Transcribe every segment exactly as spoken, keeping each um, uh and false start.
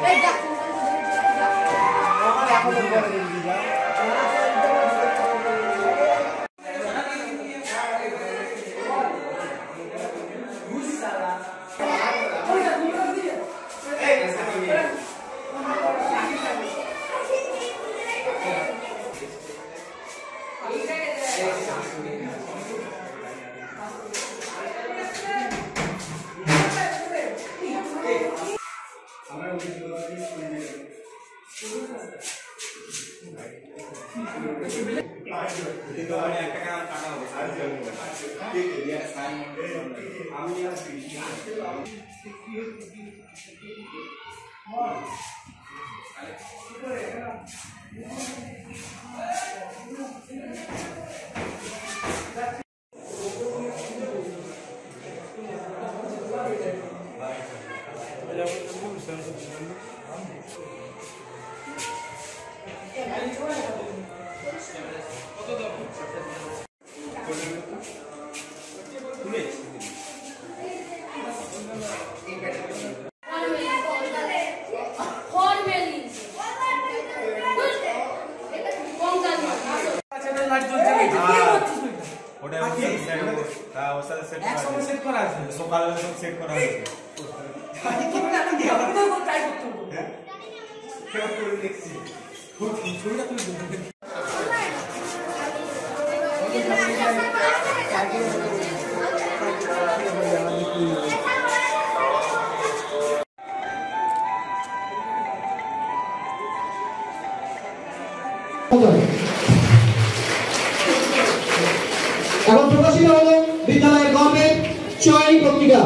এখন প্রকাশিত হলো বিদ্যালয়ের গভর্নমেন্ট চয়ন পত্রিকা।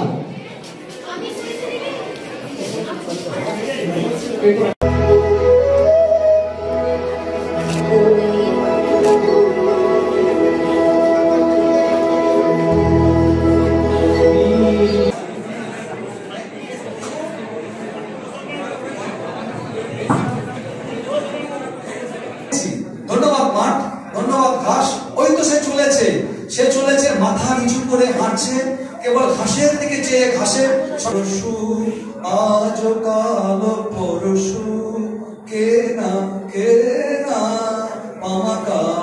ধন্যবাদ মাঠ, ধন্যবাদ ঘাস। ওই তো সে চলেছে, সে চলেছে মাথা নিচু করে হাঁটছে, কেবল ঘাসের দিকে চেয়ে ঘাসের পরশু আজ কাল পরশু কে না কে না মামা কা